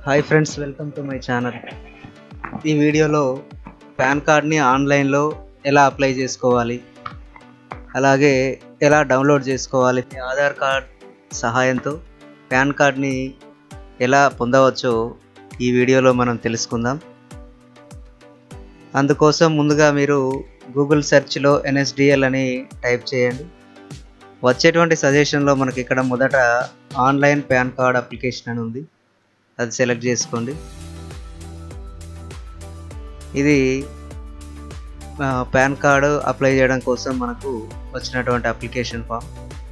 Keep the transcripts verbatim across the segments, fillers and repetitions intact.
Hi friends, welcome to my channel. ఈ వీడియోలో pan కార్డ్ని ఆన్లైన్లో ఎలా అప్లై చేసుకోవాలి, అలాగే ఎలా డౌన్లోడ్ చేసుకోవాలి, ఆధార్ కార్డ్ సహాయంతో పాన్ కార్డ్ని ఎలా పొందవచ్చో ఈ వీడియోలో మనం తెలుసుకుందాం. అందుకోసం ముందుగా మీరు గూగుల్ సెర్చ్లో ఎన్ఎస్డిఎల్ అని టైప్ చేయండి. వచ్చేటువంటి సజెషన్లో మనకి ఇక్కడ మొదట ఆన్లైన్ పాన్ కార్డ్ అప్లికేషన్ అని ఉంది, అది సెలెక్ట్ చేసుకోండి. ఇది పాన్ కార్డు అప్లై చేయడం కోసం మనకు వచ్చినటువంటి అప్లికేషన్ ఫామ్.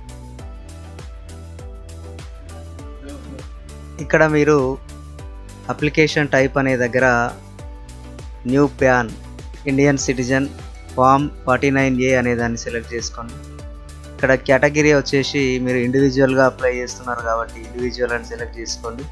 ఇక్కడ మీరు అప్లికేషన్ టైప్ అనే దగ్గర new PAN Indian citizen form forty nine A అనే దాన్ని సెలెక్ట్ చేసుకోండి. ఇక్కడ కేటగిరీ వచ్చేసి మీరు ఇండివిజువల్గా అప్లై చేస్తున్నారు కాబట్టి ఇండివిజువల్ అని సెలెక్ట్ చేసుకోండి.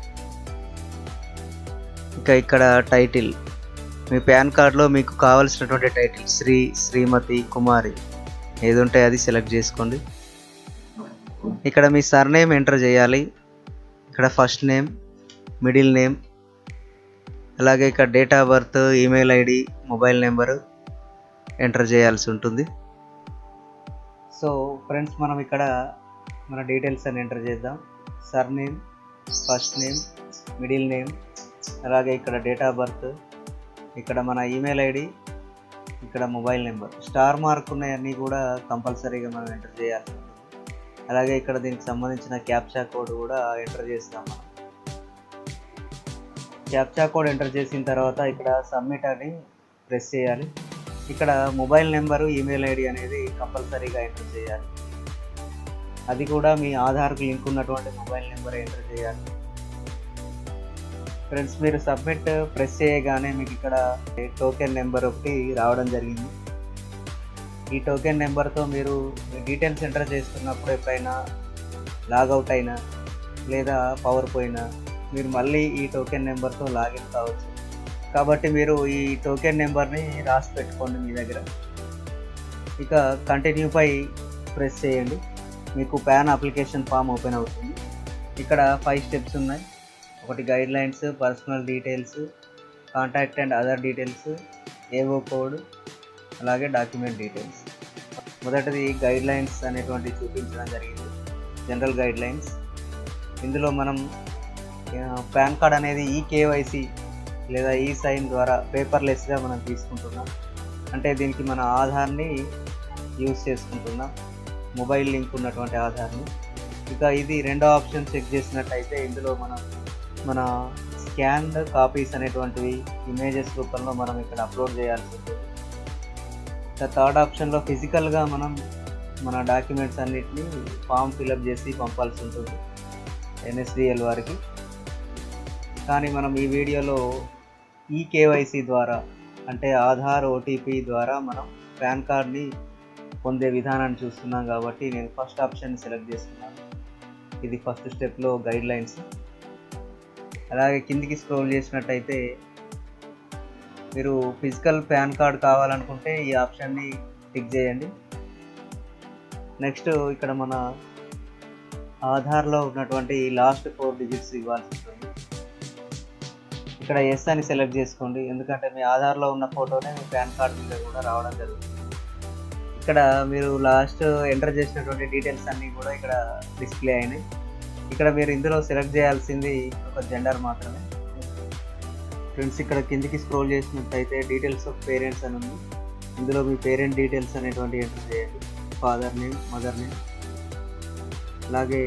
ఇక ఇక్కడ టైటిల్, మీ పాన్ కార్డ్లో మీకు కావాల్సినటువంటి టైటిల్ శ్రీ, శ్రీమతి, కుమారి ఏది ఉంటే అది సెలెక్ట్ చేసుకోండి. ఇక్కడ మీ సర్నేమ్ ఎంటర్ చేయాలి. ఇక్కడ ఫస్ట్ నేమ్, మిడిల్ నేమ్, అలాగే ఇక్కడ date of birth, email ID, mobile number enter చేయాల్సి ఉంటుంది. సో ఫ్రెండ్స్, మనం ఇక్కడ మన డీటెయిల్స్ అని ఎంటర్ చేద్దాం. Surname, first name, middle name, అలాగే ఇక్కడ డేట్ ఆఫ్ బర్త్, ఇక్కడ మన ఈమెయిల్ ఐడి, ఇక్కడ మొబైల్ నెంబర్. స్టార్ మార్క్ ఉన్నాయన్నీ కూడా కంపల్సరీగా మనం ఎంటర్ చేయాలి. అలాగే ఇక్కడ దీనికి సంబంధించిన క్యాప్చా కోడ్ కూడా ఎంటర్ చేస్తాం. మనం క్యాప్చా కోడ్ ఎంటర్ చేసిన తర్వాత ఇక్కడ సబ్మిట్ అని ప్రెస్ చేయాలి. ఇక్కడ మొబైల్ నెంబరు, ఈమెయిల్ ఐడి అనేది కంపల్సరీగా ఎంటర్ చేయాలి. అది కూడా మీ ఆధార్కు లింక్ ఉన్నటువంటి మొబైల్ నెంబర్ ఎంటర్ చేయాలి. ఫ్రెండ్స్, మీరు సబ్మిట్ ప్రెస్ చేయగానే మీకు ఇక్కడ టోకెన్ నెంబర్ ఒకటి రావడం జరిగింది. ఈ టోకెన్ నెంబర్తో మీరు డీటెయిల్స్ ఎంటర్ చేస్తున్నప్పుడు ఎప్పుడైనా లాగౌట్ అయినా లేదా పవర్ పోయినా మీరు మళ్ళీ ఈ టోకెన్ నెంబర్తో లాగిన్ కావచ్చు. కాబట్టి మీరు ఈ టోకెన్ నెంబర్ని రాసి పెట్టుకోండి మీ దగ్గర. ఇక కంటిన్యూపై ప్రెస్ చేయండి. మీకు పాన్ అప్లికేషన్ ఫామ్ ఓపెన్ అవుతుంది. ఇక్కడ ఫైవ్ స్టెప్స్ ఉన్నాయి. ఒకటి guidelines, personal details, contact and other details, AO code, అలాగే డాక్యుమెంట్ డీటెయిల్స్. మొదటిది గైడ్ లైన్స్ అనేటువంటి చూపించడం జరిగింది, జనరల్ గైడ్ లైన్స్. ఇందులో మనం పాన్ కార్డ్ అనేది ఈ కేవైసీ లేదా ఈ సైన్ ద్వారా పేపర్లెస్గా మనం తీసుకుంటున్నాం. అంటే దీనికి మన ఆధార్ని యూజ్ చేసుకుంటున్నాం, మొబైల్ లింక్ ఉన్నటువంటి ఆధార్ని. ఇక ఇది రెండో ఆప్షన్ చెక్ చేసినట్టయితే ఇందులో మనం మన స్కాన్డ్ కాపీస్ అనేటువంటివి ఇమేజెస్ రూపంలో మనం ఇక్కడ అప్లోడ్ చేయాల్సి ఉంటుంది. థర్డ్ ఆప్షన్లో ఫిజికల్గా మనం మన డాక్యుమెంట్స్ అన్నిటినీ ఫామ్ ఫిలప్ చేసి పంపాల్సి ఉంటుంది ఎన్ఎస్డిఎల్ వారికి. కానీ మనం ఈ వీడియోలో ఈ కేవైసీ ద్వారా, అంటే ఆధార్ ఓటీపీ ద్వారా మనం పాన్ కార్డ్ని పొందే విధానాన్ని చూస్తున్నాం కాబట్టి నేను ఫస్ట్ ఆప్షన్ సెలెక్ట్ చేస్తున్నాను. ఇది ఫస్ట్ స్టెప్లో గైడ్ లైన్స్. అలాగే కిందికి స్క్రోల్ చేసినట్టయితే మీరు ఫిజికల్ పాన్ కార్డ్ కావాలనుకుంటే ఈ ఆప్షన్ని టిక్ చేయండి. నెక్స్ట్ ఇక్కడ మన ఆధార్లో ఉన్నటువంటి లాస్ట్ ఫోర్ డిజిట్స్ ఇవ్వాల్సి ఉంటుంది. ఇక్కడ ఎస్ అని సెలెక్ట్ చేసుకోండి, ఎందుకంటే మీ ఆధార్లో ఉన్న ఫోటోనే మీ పాన్ కార్డ్ మీద కూడా రావడం జరుగుతుంది. ఇక్కడ మీరు లాస్ట్ ఎంటర్ చేసినటువంటి డీటెయిల్స్ అన్నీ కూడా ఇక్కడ డిస్ప్లే అయినాయి. ఇక్కడ మీరు ఇందులో సెలెక్ట్ చేయాల్సింది ఒక జెండర్ మాత్రమే. ఫ్రెండ్స్, ఇక్కడ కిందికి స్క్రోల్ చేసినట్టయితే డీటెయిల్స్ ఆఫ్ పేరెంట్స్ అని ఉంది. ఇందులో మీ పేరెంట్ డీటెయిల్స్ అనేటువంటి ఎంటర్ చేయండి, ఫాదర్ నేమ్, మదర్ నేమ్. అలాగే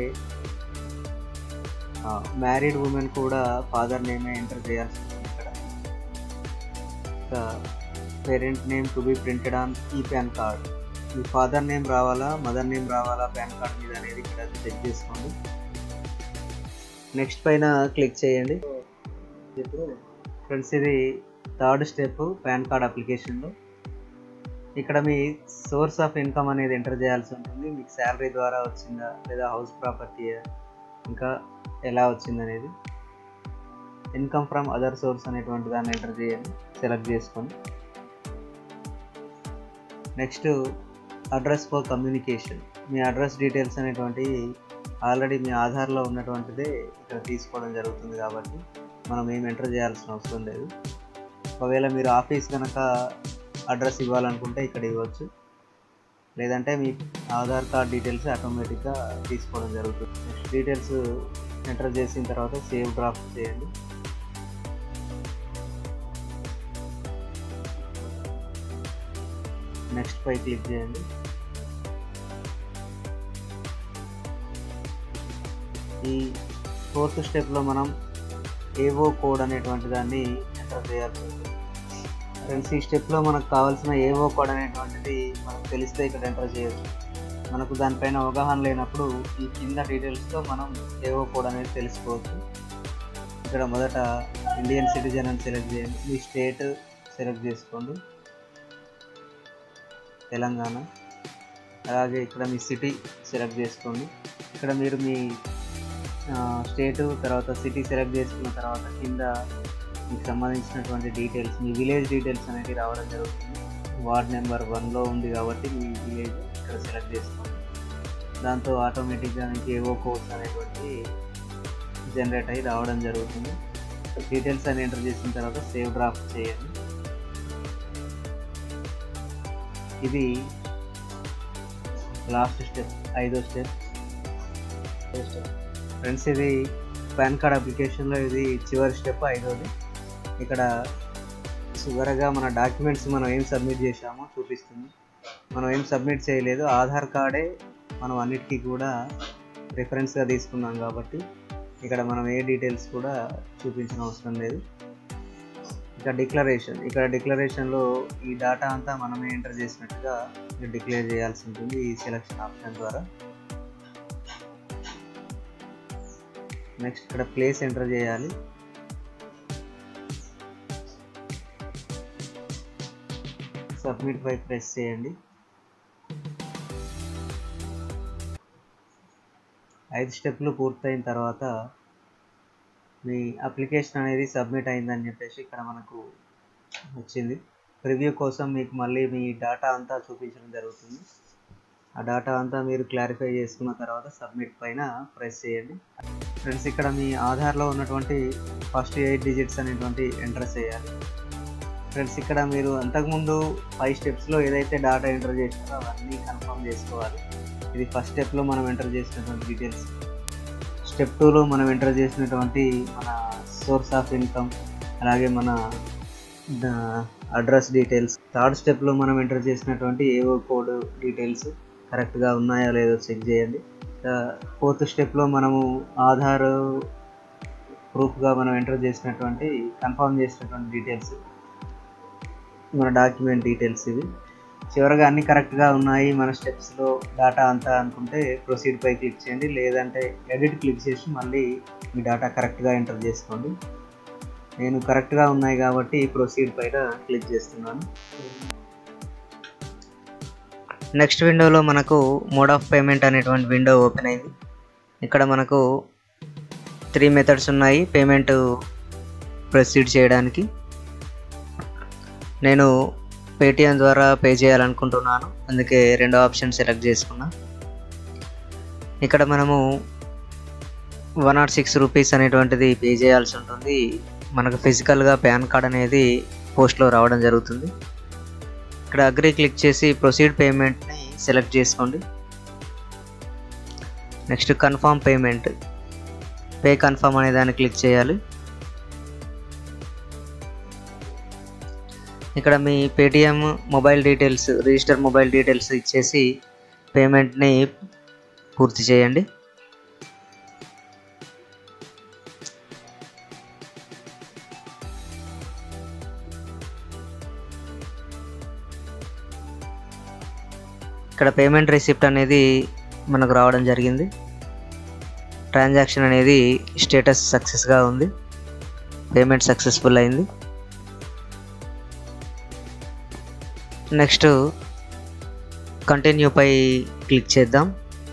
మ్యారీడ్ ఉమెన్ కూడా ఫాదర్ నేమే ఎంటర్ చేయాల్సి ఉంటుంది. ఇక్కడ ఇంకా parent name to be printed on ఈ పాన్ కార్డ్. మీ ఫాదర్ నేమ్ రావాలా, మదర్ నేమ్ రావాలా పాన్ కార్డ్ మీద అనేది ఇక్కడ చెక్ చేసుకోండి. నెక్స్ట్ పైన క్లిక్ చేయండి. ఇప్పుడు ఫ్రెండ్స్, ఇది థర్డ్ స్టెప్ పాన్ కార్డ్ అప్లికేషన్లో. ఇక్కడ మీ సోర్స్ ఆఫ్ ఇన్కమ్ అనేది ఎంటర్ చేయాల్సి ఉంటుంది. మీకు శాలరీ ద్వారా వచ్చిందా లేదా హౌస్ ప్రాపర్టీ, ఇంకా ఎలా వచ్చిందనేది. ఇన్కమ్ ఫ్రమ్ అదర్ సోర్స్ అనేటువంటి దాన్ని ఎంటర్ చేయండి, సెలెక్ట్ చేసుకొని. Next address for communication. మీ అడ్రస్ డీటెయిల్స్ అనేటువంటి ఆల్రెడీ మీ ఆధార్లో ఉన్నటువంటిదే ఇక్కడ తీసుకోవడం జరుగుతుంది కాబట్టి మనం ఏం ఎంటర్ చేయాల్సిన అవసరం లేదు. ఒకవేళ మీరు ఆఫీస్ కనుక అడ్రస్ ఇవ్వాలనుకుంటే ఇక్కడ ఇవ్వచ్చు, లేదంటే మీ ఆధార్ కార్డ్ డీటెయిల్స్ ఆటోమేటిక్గా తీసుకోవడం జరుగుతుంది. నెక్స్ట్ డీటెయిల్స్ ఎంటర్ చేసిన తర్వాత సేవ్ డ్రాఫ్ట్ చేయండి. నెక్స్ట్ పై క్లిక్ చేయండి. ఈ ఫోర్త్ స్టెప్లో మనం ఏవో కోడ్ అనేటువంటి దాన్ని ఎంటర్ చేయాల్సి ఉంటుంది. ఫ్రెండ్స్, ఈ స్టెప్లో మనకు కావాల్సిన ఏవో కోడ్ అనేటువంటిది మనకు తెలిస్తే ఇక్కడ ఎంటర్ చేయొచ్చు. మనకు దానిపైన అవగాహన లేనప్పుడు ఈ కింద డీటెయిల్స్తో మనం ఏవో కోడ్ అనేది తెలుసుకోవచ్చు. ఇక్కడ మొదట ఇండియన్ సిటిజన్ అని సెలెక్ట్ చేయండి. మీ స్టేట్ సెలెక్ట్ చేసుకోండి, తెలంగాణ. అలాగే ఇక్కడ మీ సిటీ సెలెక్ట్ చేసుకోండి. ఇక్కడ మీరు మీ స్టేటు తర్వాత సిటీ సెలెక్ట్ చేసుకున్న తర్వాత కింద మీకు సంబంధించినటువంటి డీటెయిల్స్, మీ విలేజ్ డీటెయిల్స్ అనేది రావడం జరుగుతుంది. వార్డ్ నెంబర్ వన్లో ఉంది కాబట్టి మీ విలేజ్ ఇక్కడ సెలెక్ట్ చేసుకోండి. దాంతో ఆటోమేటిక్గా మీకు ఏవో కోడ్స్ అనేటువంటి జనరేట్ అయ్యి రావడం జరుగుతుంది. డీటెయిల్స్ అని ఎంటర్ చేసిన తర్వాత సేవ్ డ్రాఫ్ట్ చేయండి. ఇది లాస్ట్ స్టెప్, ఐదో స్టెప్. ఫ్రెండ్స్, ఇది పాన్ కార్డ్ అప్లికేషన్లో ఇది చివరి స్టెప్, ఐదోది. ఇక్కడ చివరగా మన డాక్యుమెంట్స్ మనం ఏం సబ్మిట్ చేసామో చూపిస్తుంది. మనం ఏం సబ్మిట్ చేయలేదు, ఆధార్ కార్డే మనం అన్నిటికీ కూడా రిఫరెన్స్గా తీసుకున్నాం కాబట్టి ఇక్కడ మనం ఏ డీటెయిల్స్ కూడా చూపించిన అవసరం లేదు. ఇక డిక్లరేషన్, ఇక్కడ డిక్లరేషన్లో ఈ డేటా అంతా మనమే ఎంటర్ చేసినట్టుగా డిక్లేర్ చేయాల్సి ఉంటుంది ఈ సెలక్షన్ ఆప్షన్ ద్వారా. నెక్స్ట్ ఇక్కడ ప్లేస్ ఎంటర్ చేయాలి. సబ్మిట్ పై ప్రెస్ చేయండి. ఐదు స్టెప్లు పూర్తయిన తర్వాత మీ అప్లికేషన్ అనేది సబ్మిట్ అయిందని చెప్పేసి ఇక్కడ మనకు వచ్చింది. ప్రివ్యూ కోసం మీకు మళ్ళీ మీ డేటా అంతా చూపించడం జరుగుతుంది. ఆ డేటా అంతా మీరు క్లారిఫై చేసుకున్న తర్వాత సబ్మిట్ పైన ప్రెస్ చేయండి. ఫ్రెండ్స్, ఇక్కడ మీ ఆధార్లో ఉన్నటువంటి ఫస్ట్ ఎయిట్ డిజిట్స్ అనేటువంటి ఎంటర్ చేయాలి. ఫ్రెండ్స్, ఇక్కడ మీరు అంతకుముందు ఫైవ్ స్టెప్స్లో ఏదైతే డేటా ఎంటర్ చేసినారో అవన్నీ కన్ఫర్మ్ చేసుకోవాలి. ఇది ఫస్ట్ స్టెప్లో మనం ఎంటర్ చేసినటువంటి డీటెయిల్స్. స్టెప్ టూలో మనం ఎంటర్ చేసినటువంటి మన సోర్స్ ఆఫ్ ఇన్కమ్, అలాగే మన అడ్రస్ డీటెయిల్స్. థర్డ్ స్టెప్లో మనం ఎంటర్ చేసినటువంటి ఏవో కోడ్ డీటెయిల్స్ కరెక్ట్గా ఉన్నాయో లేదో చెక్ చేయండి. ఫోర్త్ స్టెప్లో మనము ఆధార్ ప్రూఫ్గా మనం ఎంటర్ చేసినటువంటి కన్ఫర్మ్ చేసినటువంటి డీటెయిల్స్, మన డాక్యుమెంట్ డీటెయిల్స్ ఇవి. చివరగా అన్నీ కరెక్ట్గా ఉన్నాయి మన స్టెప్స్లో డేటా అంతా అనుకుంటే ప్రొసీడ్ పై క్లిక్ చేయండి, లేదంటే ఎడిట్ క్లిక్ చేసి మళ్ళీ మీ డేటా కరెక్ట్గా ఎంటర్ చేసుకోండి. నేను కరెక్ట్గా ఉన్నాయి కాబట్టి ప్రొసీడ్ పైన క్లిక్ చేస్తున్నాను. నెక్స్ట్ విండోలో మనకు మోడ్ ఆఫ్ పేమెంట్ అనేటువంటి విండో ఓపెన్ అయింది. ఇక్కడ మనకు త్రీ మెథడ్స్ ఉన్నాయి పేమెంట్ ప్రొసీడ్ చేయడానికి. నేను పేటిఎం ద్వారా పే చేయాలనుకుంటున్నాను, అందుకే రెండో ఆప్షన్ సెలెక్ట్ చేసుకున్నా. ఇక్కడ మనము వన్ నాట్ సిక్స్ రూపీస్ అనేటువంటిది పే చేయాల్సి ఉంటుంది. మనకు ఫిజికల్గా పాన్ కార్డ్ అనేది పోస్ట్లో రావడం జరుగుతుంది. ఇక్కడ అగ్రీ క్లిక్ చేసి ప్రొసీడ్ పేమెంట్ని సెలెక్ట్ చేసుకోండి. Next confirm payment, pay confirm అనే దాన్ని క్లిక్ చేయాలి. ఇక్కడ మీ Paytm mobile details, register mobile details ఇచ్చేసి పేమెంట్ని పూర్తి చేయండి. ఇక్కడ పేమెంట్ రిసిప్ట్ అనేది మనకు రావడం జరిగింది. ట్రాన్సాక్షన్ అనేది స్టేటస్ సక్సెస్గా ఉంది, పేమెంట్ సక్సెస్ఫుల్ అయింది. నెక్స్ట్ కంటిన్యూ పై క్లిక్ చేద్దాం.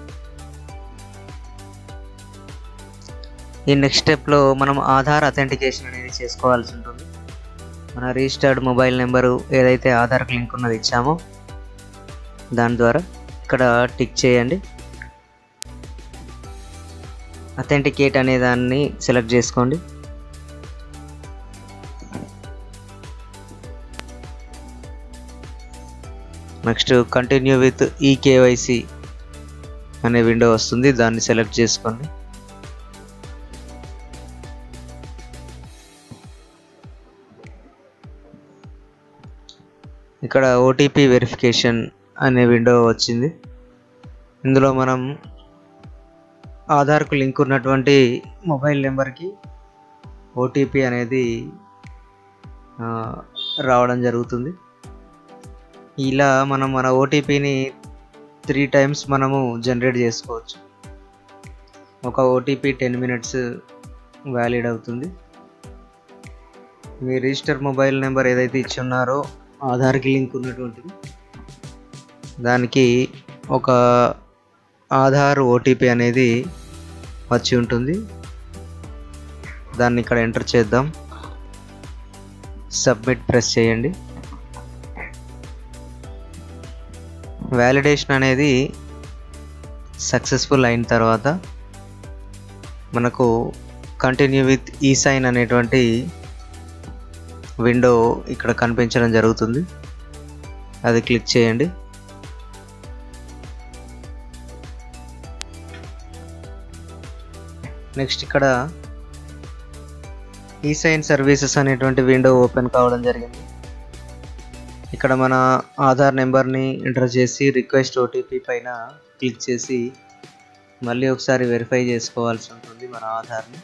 ఈ నెక్స్ట్ స్టెప్లో మనం ఆధార్ అథెంటికేషన్ అనేది చేసుకోవాల్సి ఉంటుంది. మన రిజిస్టర్డ్ మొబైల్ నెంబరు ఏదైతే ఆధార్కి లింక్ ఉన్నది ఇచ్చామో దాని ద్వారా ఇక్కడ టిక్ చేయండి. అథెంటికేట్ అనే దాన్ని సెలెక్ట్ చేసుకోండి. నెక్స్ట్ కంటిన్యూ విత్ ఈకేవైసీ అనే విండో వస్తుంది, దాన్ని సెలెక్ట్ చేసుకోండి. ఇక్కడ ఓటీపీ వెరిఫికేషన్ అనే విండో వచ్చింది. ఇందులో మనం ఆధార్కు లింక్ ఉన్నటువంటి మొబైల్ నెంబర్కి ఓటీపీ అనేది రావడం జరుగుతుంది. ఇలా మనం మన ఓటీపీని త్రీ టైమ్స్ మనము జనరేట్ చేసుకోవచ్చు. ఒక ఓటీపీ టెన్ మినిట్స్ వ్యాలిడ్ అవుతుంది. మీ రిజిస్టర్ మొబైల్ నెంబర్ ఏదైతే ఇచ్చి ఉన్నారో ఆధార్కి లింక్ ఉన్నటువంటిది, దానికి ఒక ఆధార్ ఓటీపీ అనేది వచ్చి ఉంటుంది. దాన్ని ఇక్కడ ఎంటర్ చేద్దాం. సబ్మిట్ ప్రెస్ చేయండి. వ్యాలిడేషన్ అనేది సక్సెస్ఫుల్ అయిన తర్వాత మనకు కంటిన్యూ విత్ ఈ సైన్ అనేటువంటి విండో ఇక్కడ కనిపించడం జరుగుతుంది. అది క్లిక్ చేయండి. నెక్స్ట్ ఇక్కడ ఈ సైన్ సర్వీసెస్ అనేటువంటి విండో ఓపెన్ కావడం జరిగింది. ఇక్కడ మన ఆధార్ నెంబర్ని ఎంటర్ చేసి రిక్వెస్ట్ ఓటీపీ పైన క్లిక్ చేసి మళ్ళీ ఒకసారి వెరిఫై చేసుకోవాల్సి ఉంటుంది మన ఆధార్ని.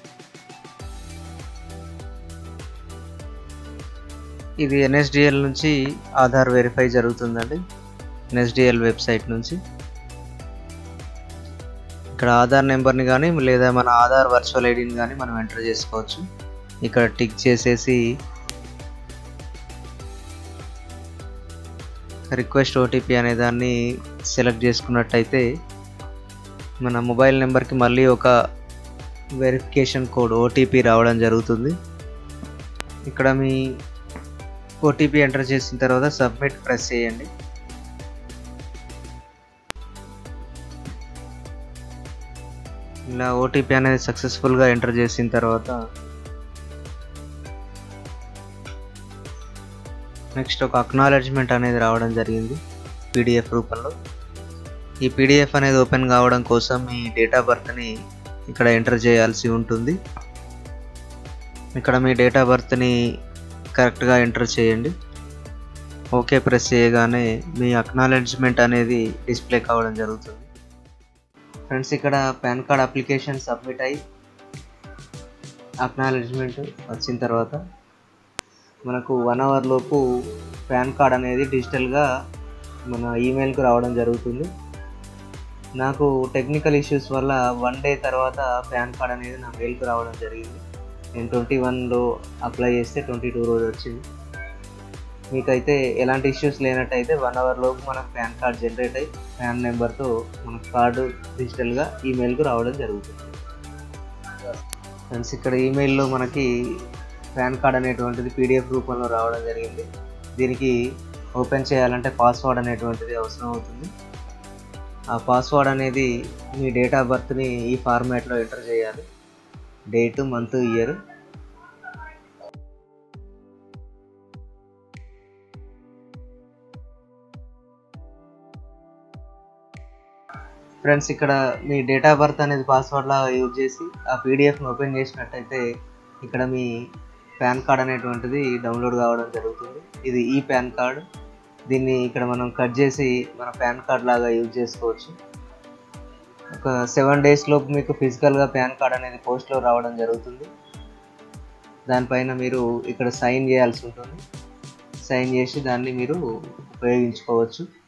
ఇది ఎన్ఎస్డిఎల్ నుంచి ఆధార్ వెరిఫై జరుగుతుందండి, ఎన్ఎస్డిఎల్ వెబ్సైట్ నుంచి. ఇక్కడ ఆధార్ నెంబర్ని కానీ లేదా మన ఆధార్ వర్చువల్ ఐడిని కానీ మనం ఎంటర్ చేసుకోవచ్చు. ఇక్కడ టిక్ చేసేసి రిక్వెస్ట్ ఓటీపీ అనే దాన్ని సెలెక్ట్ చేసుకున్నట్టయితే మన మొబైల్ నెంబర్కి మళ్ళీ ఒక వెరిఫికేషన్ కోడ్ ఓటీపీ రావడం జరుగుతుంది. ఇక్కడ మీ ఓటీపీ ఎంటర్ చేసిన తర్వాత సబ్మిట్ ప్రెస్ చేయండి. ఇలా ఓటీపీ అనేది సక్సెస్ఫుల్గా ఎంటర్ చేసిన తర్వాత నెక్స్ట్ ఒక అక్నాలెడ్జ్మెంట్ అనేది రావడం జరిగింది పీడిఎఫ్ రూపంలో. ఈ పీడిఎఫ్ అనేది ఓపెన్ కావడం కోసం మీ డేట్ ఆఫ్ బర్త్ని ఇక్కడ ఎంటర్ చేయాల్సి ఉంటుంది. ఇక్కడ మీ డేట్ ఆఫ్ బర్త్ని కరెక్ట్గా ఎంటర్ చేయండి. ఓకే ప్రెస్ చేయగానే మీ అక్నాలెడ్జ్మెంట్ అనేది డిస్ప్లే కావడం జరుగుతుంది. ఫ్రెండ్స్, ఇక్కడ పాన్ కార్డ్ అప్లికేషన్ సబ్మిట్ అయ్యి అక్నాలెడ్జ్మెంట్ వచ్చిన తర్వాత మనకు వన్ అవర్ లోపు పాన్ కార్డ్ అనేది డిజిటల్గా మన ఈమెయిల్కి రావడం జరుగుతుంది. నాకు టెక్నికల్ ఇష్యూస్ వల్ల వన్ డే తర్వాత పాన్ కార్డ్ అనేది నా మెయిల్కి రావడం జరిగింది. నేను ట్వంటీ వన్లో అప్లై చేస్తే ట్వంటీ టూ రోజు వచ్చింది. మీకైతే ఎలాంటి ఇష్యూస్ లేనట్టయితే వన్ అవర్ లోపు మనకు పాన్ కార్డ్ జనరేట్ అయ్యి పాన్ నెంబర్తో మనకు కార్డు డిజిటల్గా ఈమెయిల్కు రావడం జరుగుతుంది. ఫ్రెండ్స్, ఇక్కడ ఈమెయిల్లో మనకి పాన్ కార్డ్ అనేటువంటిది పీడిఎఫ్ రూపంలో రావడం జరిగింది. దీనికి ఓపెన్ చేయాలంటే పాస్వర్డ్ అనేటువంటిది అవసరం అవుతుంది. ఆ పాస్వర్డ్ అనేది మీ డేట్ ఆఫ్ బర్త్ని ఈ ఫార్మాట్లో ఎంటర్ చేయాలి. Date, month, year. ఫ్రెండ్స్, ఇక్కడ మీ డేట్ ఆఫ్ బర్త్ అనేది పాస్వర్డ్ లాగా యూజ్ చేసి ఆ పీడిఎఫ్ని ఓపెన్ చేసినట్టయితే ఇక్కడ మీ పాన్ కార్డ్ అనేటువంటిది డౌన్లోడ్ కావడం జరుగుతుంది. ఇది ఈ పాన్ కార్డ్. దీన్ని ఇక్కడ మనం కట్ చేసి మన పాన్ కార్డ్ లాగా యూజ్ చేసుకోవచ్చు. ఒక సెవెన్ డేస్ లోపు మీకు ఫిజికల్గా పాన్ కార్డ్ అనేది పోస్ట్లో రావడం జరుగుతుంది. దానిపైన మీరు ఇక్కడ సైన్ చేయాల్సి ఉంటుంది. సైన్ చేసి దాన్ని మీరు ఉపయోగించుకోవచ్చు.